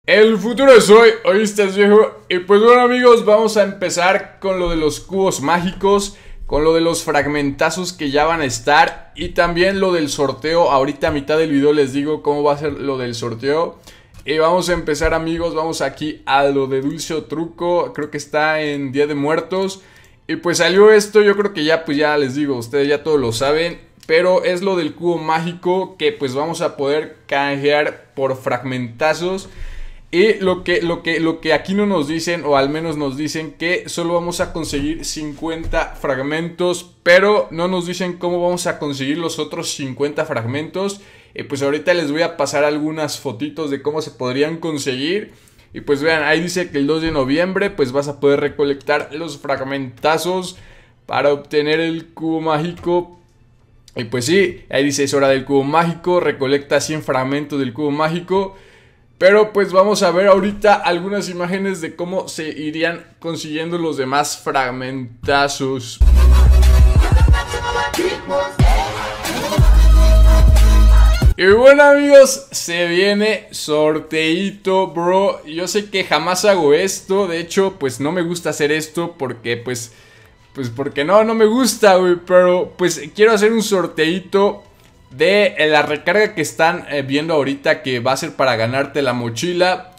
El futuro es hoy, ¿oíste, viejo? Y pues bueno, amigos, vamos a empezar con lo de los cubos mágicos, con lo de los fragmentazos que ya van a estar y también lo del sorteo. Ahorita a mitad del video les digo cómo va a ser lo del sorteo. Y vamos a empezar, amigos, vamos aquí a lo de Dulce o Truco, creo que está en Día de Muertos. Y pues salió esto, yo creo que ya, pues ya les digo, ustedes ya todos lo saben. Pero es lo del cubo mágico que pues vamos a poder canjear por fragmentazos. Y lo que aquí no nos dicen, o al menos nos dicen que solo vamos a conseguir 50 fragmentos, pero no nos dicen cómo vamos a conseguir los otros 50 fragmentos. Pues ahorita les voy a pasar algunas fotitos de cómo se podrían conseguir. Y pues vean, ahí dice que el 2 de noviembre pues vas a poder recolectar los fragmentazos para obtener el cubo mágico. Y pues sí, ahí dice es hora del cubo mágico, recolecta 100 fragmentos del cubo mágico. Pero pues vamos a ver ahorita algunas imágenes de cómo se irían consiguiendo los demás fragmentazos. Y bueno, amigos, se viene sorteito, bro. Yo sé que jamás hago esto, de hecho pues no me gusta hacer esto porque pues porque no me gusta, güey. Pero pues quiero hacer un sorteito de la recarga que están viendo ahorita, que va a ser para ganarte la mochila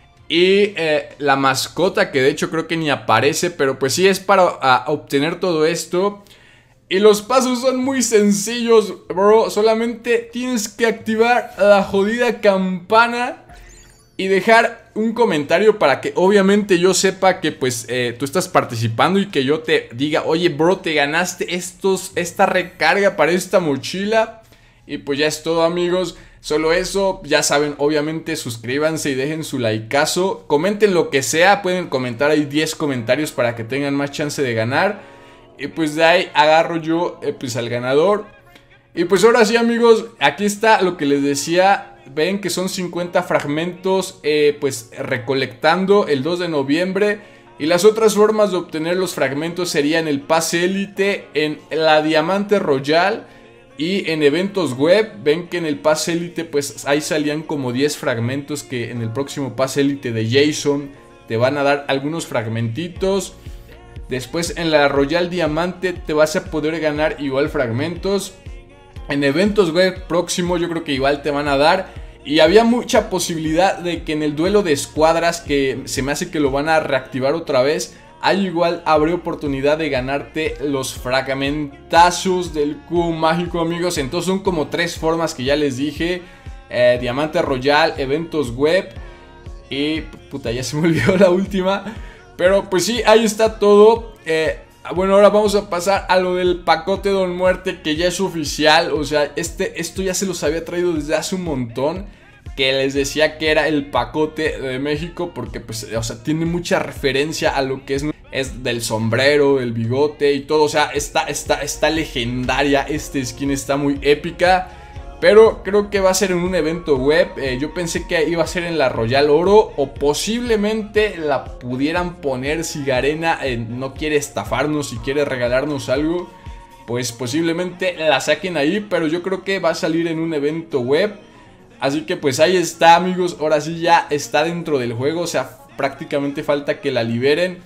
y la mascota, que de hecho creo que ni aparece, pero pues sí es para obtener todo esto. Y los pasos son muy sencillos, bro. Solamente tienes que activar la jodida campana y dejar un comentario para que obviamente yo sepa que pues tú estás participando y que yo te diga, oye, bro, te ganaste esta recarga para esta mochila. Y pues ya es todo, amigos, solo eso. Ya saben, obviamente suscríbanse y dejen su likeazo. Comenten lo que sea, pueden comentar ahí 10 comentarios para que tengan más chance de ganar. Y pues de ahí agarro yo pues al ganador. Y pues ahora sí, amigos, aquí está lo que les decía. Ven que son 50 fragmentos pues recolectando el 2 de noviembre. Y las otras formas de obtener los fragmentos serían el pase élite, en la diamante royal y en eventos web. Ven que en el pase élite pues ahí salían como 10 fragmentos, que en el próximo pase élite de Jason te van a dar algunos fragmentitos. Después en la royal diamante te vas a poder ganar igual fragmentos. En eventos web próximo yo creo que igual te van a dar. Y había mucha posibilidad de que en el duelo de escuadras, que se me hace que lo van a reactivar otra vez, ahí igual habría oportunidad de ganarte los fragmentazos del cubo mágico, amigos. Entonces son como 3 formas que ya les dije: diamante royal, eventos web y puta, ya se me olvidó la última. Pero pues sí, ahí está todo. Bueno, ahora vamos a pasar a lo del pacote Don Muerte, que ya es oficial. O sea, esto ya se los había traído desde hace un montón, que les decía que era el pacote de México, porque pues, o sea, tiene mucha referencia a lo que es del sombrero, el bigote y todo. O sea, está legendaria, skin está muy épica. Pero creo que va a ser en un evento web. Yo pensé que iba a ser en la Royal Oro, o posiblemente la pudieran poner si Garena no quiere estafarnos, si quiere regalarnos algo. Pues posiblemente la saquen ahí, pero yo creo que va a salir en un evento web. Así que pues ahí está, amigos. Ahora sí ya está dentro del juego. O sea, prácticamente falta que la liberen.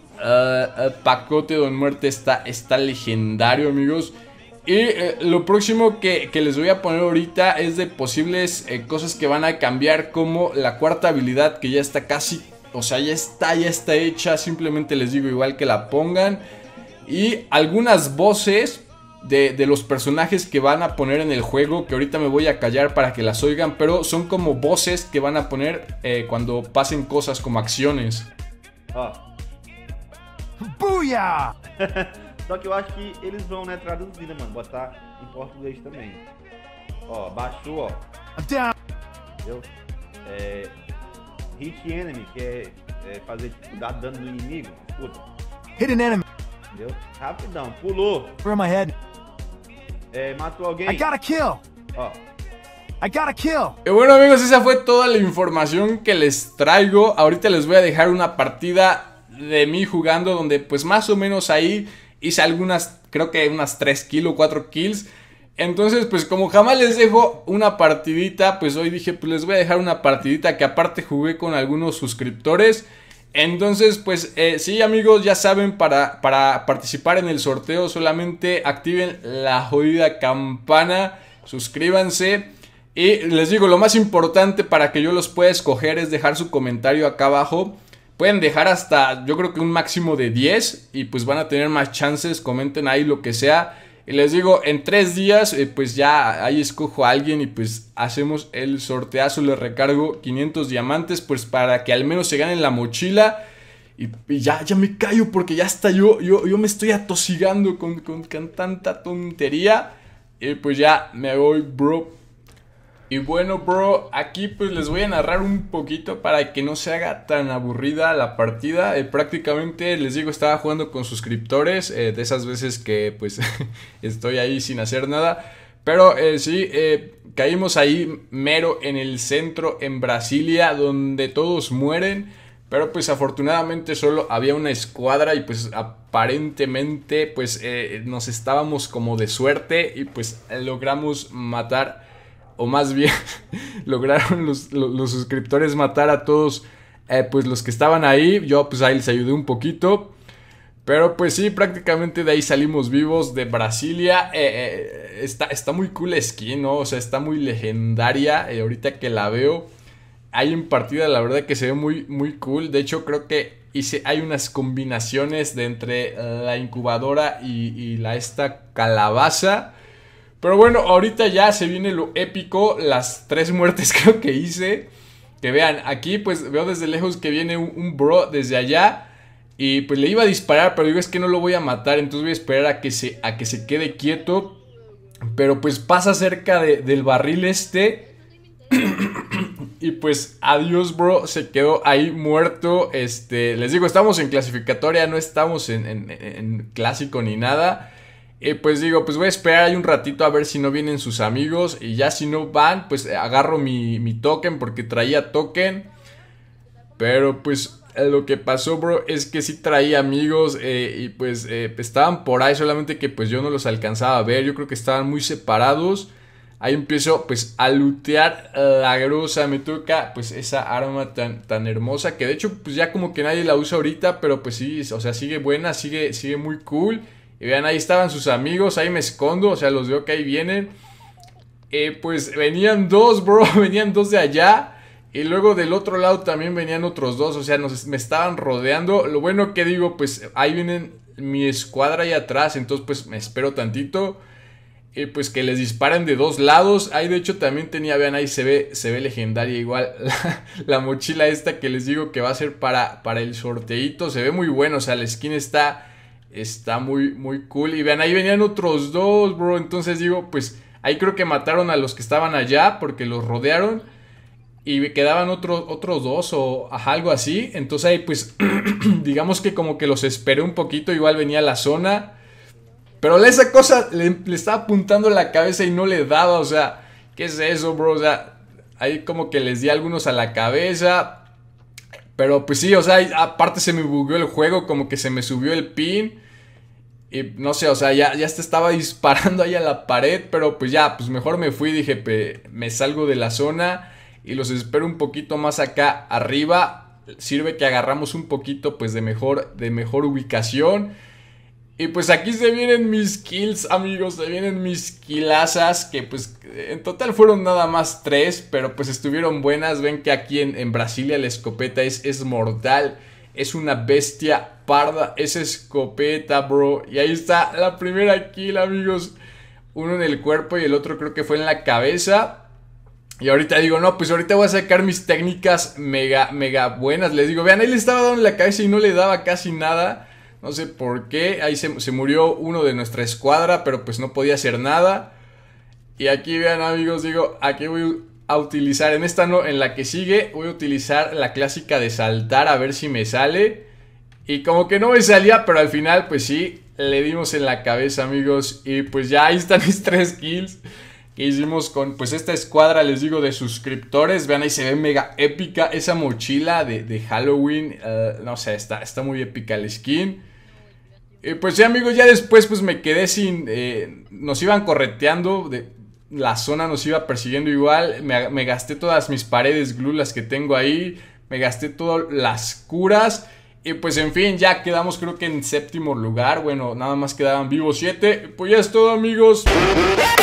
El pacote Don Muerte está legendario, amigos. Y lo próximo que les voy a poner ahorita es de posibles cosas que van a cambiar, como la cuarta habilidad, que ya está casi, o sea, ya está hecha. Simplemente les digo igual que la pongan. Y algunas voces de los personajes que van a poner en el juego, que ahorita me voy a callar para que las oigan, pero son como voces que van a poner cuando pasen cosas como acciones. Booyah! Só que eu acho que eles vão, né, traduzir, né, mano? Botar em português também. Ó, baixou, ó. Entendeu? Hit enemy, que é fazer, tipo, dar dano no inimigo. Escuta. Hit an enemy. Entendeu? Rapidão. Pulou. Over my head. Matou alguém. I got a kill. Ó. I got a kill. Y bueno, amigos, esa fue toda la información que les traigo. Ahorita les voy a dejar una partida de mí jugando, donde pues más o menos ahí hice algunas, creo que unas 3 kills o 4 kills. Entonces, pues como jamás les dejo una partidita, pues hoy dije, pues les voy a dejar una partidita que aparte jugué con algunos suscriptores. Entonces, pues sí, amigos, ya saben, para participar en el sorteo solamente activen la jodida campana, suscríbanse. Y les digo, lo más importante para que yo los pueda escoger es dejar su comentario acá abajo. Pueden dejar hasta, yo creo que un máximo de 10 y pues van a tener más chances, comenten ahí lo que sea. Y les digo, en 3 días, pues ya ahí escojo a alguien y pues hacemos el sorteazo. Les recargo 500 diamantes, pues para que al menos se ganen la mochila. Y ya me callo porque ya hasta yo me estoy atosigando con tanta tontería. Y pues ya me voy, bro. Y bueno, bro, aquí pues les voy a narrar un poquito para que no se haga tan aburrida la partida. Prácticamente, les digo, estaba jugando con suscriptores, de esas veces que pues estoy ahí sin hacer nada. Pero sí, caímos ahí mero en el centro, en Brasilia, donde todos mueren. Pero pues afortunadamente solo había una escuadra y pues aparentemente pues nos estábamos como de suerte y pues logramos matar. O más bien, lograron los suscriptores matar a todos pues los que estaban ahí. Yo pues ahí les ayudé un poquito. Pero pues sí, prácticamente de ahí salimos vivos de Brasilia. Está muy cool la skin, ¿no? O sea, está muy legendaria. Ahorita que la veo, ahí en partida la verdad que se ve muy cool. De hecho creo que hay unas combinaciones de entre la incubadora y esta calabaza. Pero bueno, ahorita ya se viene lo épico, las 3 muertes creo que hice. Que vean, aquí pues veo desde lejos que viene un bro desde allá. Y pues le iba a disparar, pero digo es que no lo voy a matar, entonces voy a esperar a que se quede quieto. Pero pues pasa cerca del barril este. Y pues adiós, bro, se quedó ahí muerto. Les digo, estamos en clasificatoria, no estamos en clásico ni nada. Pues digo, pues voy a esperar ahí un ratito a ver si no vienen sus amigos. Y ya si no van, pues agarro mi token porque traía token. Pero pues lo que pasó, bro, es que sí traía amigos y pues estaban por ahí, solamente que pues yo no los alcanzaba a ver. Yo creo que estaban muy separados. Ahí empiezo pues a lootear la grosa. Me toca pues esa arma tan hermosa, que de hecho pues ya como que nadie la usa ahorita. Pero pues sí, o sea, sigue buena, sigue muy cool. Y vean, ahí estaban sus amigos, ahí me escondo, o sea, los veo que ahí vienen. Pues venían 2, bro, venían 2 de allá. Y luego del otro lado también venían otros 2, o sea, me estaban rodeando. Lo bueno que digo, pues ahí vienen mi escuadra ahí atrás, entonces pues me espero tantito. Pues que les disparen de 2 lados. Ahí de hecho también tenía, vean, ahí se ve legendaria igual la mochila esta que les digo que va a ser para el sorteito. Se ve muy bueno, o sea, la skin está muy cool. Y vean, ahí venían otros 2, bro. Entonces digo, pues ahí creo que mataron a los que estaban allá porque los rodearon. Y quedaban otros 2 o algo así. Entonces ahí pues digamos que como que los esperé un poquito. Igual venía la zona. Pero esa cosa le estaba apuntando la cabeza y no le daba. O sea, ¿qué es eso, bro? O sea, ahí como que les di algunos a la cabeza. Pero pues sí, o sea, aparte se me bugueó el juego, como que se me subió el pin. Y no sé, o sea, ya estaba disparando ahí a la pared. Pero pues ya, pues mejor me fui, dije, me salgo de la zona y los espero un poquito más acá arriba. Sirve que agarramos un poquito pues de mejor ubicación. Y pues aquí se vienen mis kills, amigos, se vienen mis killazas, que pues en total fueron nada más 3, pero pues estuvieron buenas. Ven que aquí en Brasilia la escopeta es mortal, es una bestia parda esa escopeta, bro. Y ahí está la primera kill, amigos, uno en el cuerpo y el otro creo que fue en la cabeza. Y ahorita digo, no, pues ahorita voy a sacar mis técnicas mega buenas. Les digo, vean, ahí le estaba dando en la cabeza y no le daba casi nada. No sé por qué, ahí se murió uno de nuestra escuadra, pero pues no podía hacer nada. Y aquí vean, amigos, digo, aquí voy a utilizar, en esta no, en la que sigue, voy a utilizar la clásica de saltar a ver si me sale. Y como que no me salía, pero al final pues sí, le dimos en la cabeza, amigos. Y pues ya ahí están mis 3 kills que hicimos con pues esta escuadra, les digo, de suscriptores. Vean, ahí se ve mega épica esa mochila de Halloween. No sé, está muy épica la skin. Pues sí, amigos, ya después pues me quedé sin... nos iban correteando, la zona nos iba persiguiendo igual. Me gasté todas mis paredes glue, las que tengo ahí. Me gasté todas las curas. Y pues en fin, ya quedamos creo que en séptimo lugar. Bueno, nada más quedaban vivos 7. Pues ya es todo, amigos.